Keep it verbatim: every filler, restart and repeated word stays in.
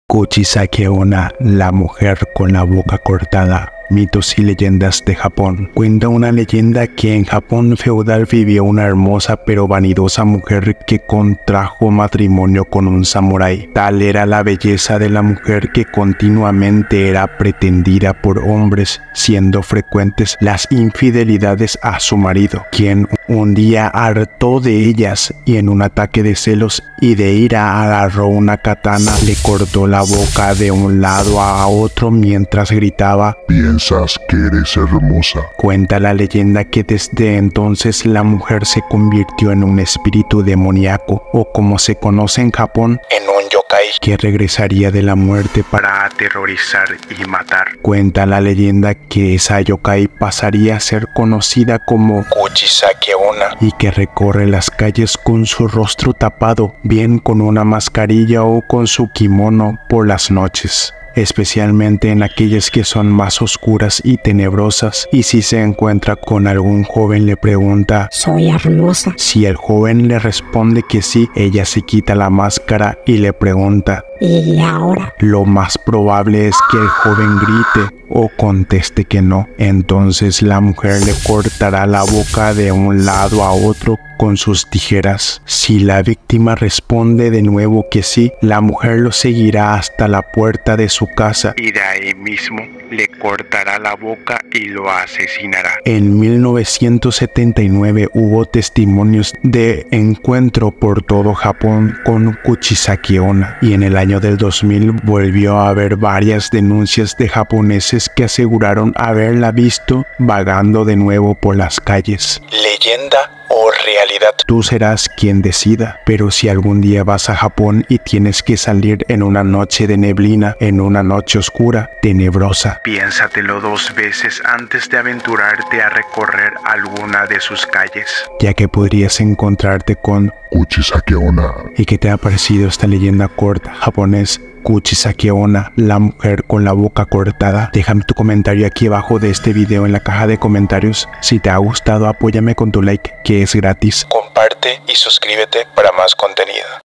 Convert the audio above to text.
Kuchisake Onna, la mujer con la boca cortada. Mitos y leyendas de Japón. Cuenta una leyenda que en Japón feudal vivía una hermosa pero vanidosa mujer que contrajo matrimonio con un samurái. Tal era la belleza de la mujer que continuamente era pretendida por hombres, siendo frecuentes las infidelidades a su marido, quien un día hartó de ellas y en un ataque de celos y de ira agarró una katana, le cortó la boca de un lado a otro mientras gritaba: ¿Piensas que eres hermosa? Cuenta la leyenda que desde entonces la mujer se convirtió en un espíritu demoníaco, o como se conoce en Japón, en un yokai, que regresaría de la muerte para aterrorizar y matar. Cuenta la leyenda que esa yokai pasaría a ser conocida como Kuchisake Onna y que recorre las calles con su rostro tapado, bien con una mascarilla o con su kimono por las noches, especialmente en aquellas que son más oscuras y tenebrosas, y si se encuentra con algún joven le pregunta: ¿soy hermosa? Si el joven le responde que sí, ella se quita la máscara y le pregunta: ¿y ahora? Lo más probable es que el joven grite o conteste que no. Entonces la mujer le cortará la boca de un lado a otro con sus tijeras. Si la víctima responde de nuevo que sí, la mujer lo seguirá hasta la puerta de su casa y de ahí mismo le cortará la boca y lo asesinará. En mil novecientos setenta y nueve hubo testimonios de encuentro por todo Japón con Kuchisake Onna, y en el año del dos mil volvió a haber varias denuncias de japoneses que aseguraron haberla visto vagando de nuevo por las calles. Leyenda o realidad, tú serás quien decida, pero si algún día vas a Japón y tienes que salir en una noche de neblina, en una noche oscura, tenebrosa, piénsatelo dos veces antes de aventurarte a recorrer alguna de sus calles, ya que podrías encontrarte con Kuchisake Onna. ¿Y qué te ha parecido esta leyenda corta japonés? Kuchisake Onna, la mujer con la boca cortada. Déjame tu comentario aquí abajo de este video en la caja de comentarios. Si te ha gustado, apóyame con tu like, que es gratis. Comparte y suscríbete para más contenido.